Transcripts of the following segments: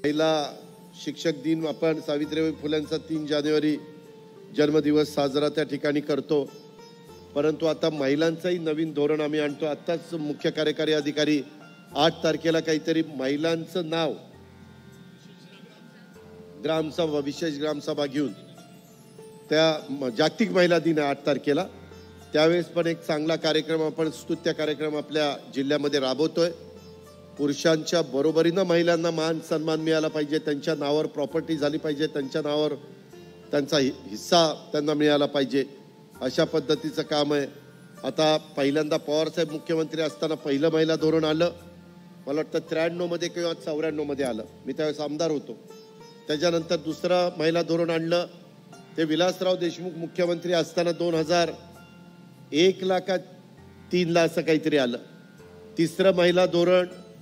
महिला शिक्षक दिन आपण सावित्रीबाई फुलेंचा 3 जानेवारी जन्मदिवस साजरा त्या ठिकाणी करतो। परंतु आता महिलांचंही नवीन धोरण आम्ही आणतो। आताच मुख्य कार्यकारी अधिकारी 8 तारखेला काहीतरी महिलांचं नाव ग्रामसभा विशेष ग्रामसभा घेऊन त्या जागतिक महिला दिन 8 तारखेला त्यावेळेस पण एक चांगला कार्यक्रम आपण स्तुत्य कार्यक्रम आपल्या जिल्ह्यामध्ये राबवतोय। पुरुषांच्या बरोबरीने महिलांना मान सन्मान मिळाला पाहिजे, त्यांच्या नावावर प्रॉपर्टी झाली पाहिजे, त्यांच्या नावावर त्यांचा हिस्सा त्यांना मिळाला पाहिजे, अशा पद्धतीचं काम आहे। आता पहिल्यांदा पवार साहेब मुख्यमंत्री असताना पहिलं महिला धोरण आलं, मला वाटतं 93 मध्ये किंवा 94 मध्ये आलं, मी त्यावेळेस आमदार होतो। त्याच्यानंतर दुसरं महिला धोरण आणलं ते विलासराव देशमुख मुख्यमंत्री असताना 2001 ला का 3 ला असं काहीतरी आलं। तिसरं महिला धोरण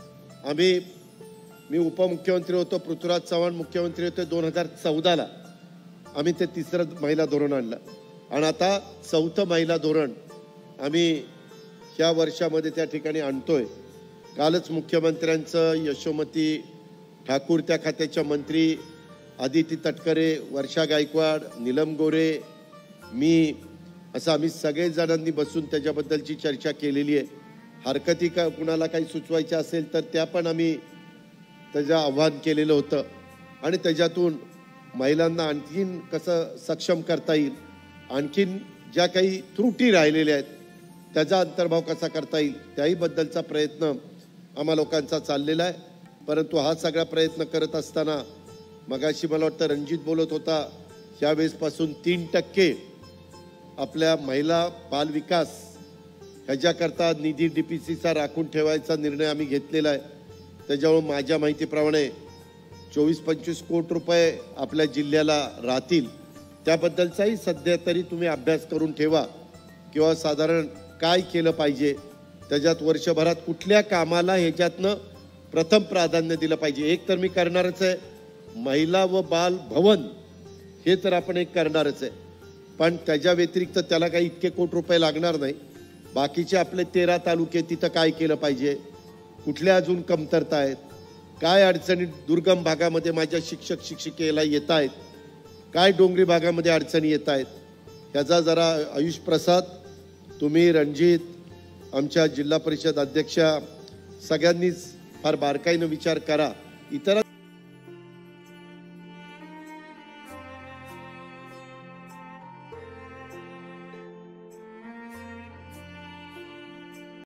मी उपमुख्यमंत्री होतो, पृथ्वीराज चव्हाण मुख्यमंत्री होते, 2014 ला आम्ही ते तिसरं महिला धोरण आणलं आणि आता चौथं महिला धोरण आम्ही ह्या वर्षामध्ये त्या ठिकाणी आणतोय। कालच मुख्यमंत्र्यांचं यशोमती ठाकूर त्या खात्याच्या मंत्री, आदिती तटकरे, वर्षा गायकवाड, नीलम गोरे, मी असं आम्ही सगळे जणांनी बसून त्याच्याबद्दलची चर्चा केलेली आहे। हरकती का कुणाला काही सुचवायच्या असेल तर त्या पण आम्ही त्याचं आव्हान केलेलं होतं आणि त्याच्यातून महिलांना आणखीन कसं सक्षम करता येईल, आणखीन ज्या काही त्रुटी राहिलेल्या आहेत त्याचा अंतर्भाव कसा करता येईल त्याही बद्दलचा प्रयत्न आम्हा लोकांचा चाललेला आहे। परंतु हा सगळा प्रयत्न करत असताना मगाशी मला वाटतं रणजित बोलत होता, यावेळेसपासून 3% आपल्या महिला बाल विकास ह्याच्याकरता निधी DPCचा राखून ठेवायचा निर्णय आम्ही घेतलेला आहे। त्याच्यामुळे माझ्या माहितीप्रमाणे 24-25 कोटी रुपये आपल्या जिल्ह्याला राहतील, त्याबद्दलचाही सध्या तरी तुम्ही अभ्यास करून ठेवा किंवा साधारण काय केलं पाहिजे, त्याच्यात वर्षभरात कुठल्या कामाला ह्याच्यातनं प्रथम प्राधान्य दिलं पाहिजे। एक तर मी करणारच आहे, महिला व बाल भवन हे तर आपण एक करणारच आहे, पण त्याच्या व्यतिरिक्त त्याला काही इतके कोटी रुपये लागणार नाही। बाकीचे आपले 13 तालुके तिथं काय केलं पाहिजे, कुठल्या अजून कमतरता आहेत, काय अडचणी दुर्गम भागामध्ये माझ्या शिक्षक शिक्षिकेला येत आहेत, काय डोंगरी भागामध्ये अडचणी येत आहेत, ह्याचा जरा आयुष प्रसाद, तुम्ही, रणजित, आमच्या जिल्हा परिषद अध्यक्षा सगळ्यांनीच फार बारकाईनं विचार करा। इतर